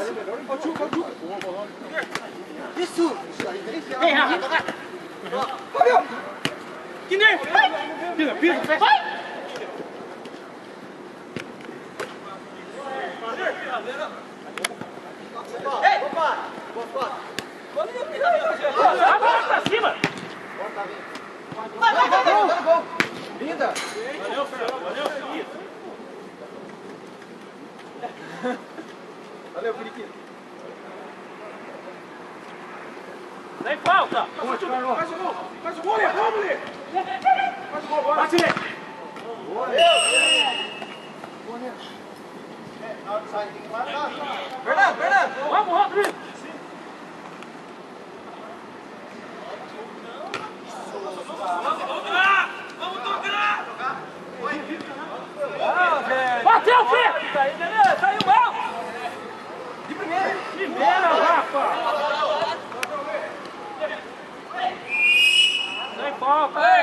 Isso! Vem, Rafa! Que nem! Pisa, pisa! Vai! Opa! Agora pra cima! Vai! Linda! Valeu, Fernando! Valeu, Valeu, Periquito! Sem falta! Faz o gol! Faz o gol! Faz o gol, moleque! Faz o gol, bora! Bate nele! Fernando, Fernando! Vamos, Rodrigo! Bateu, filho! Saiu mal! De primeira! Primeira, Rafa! Sem falta!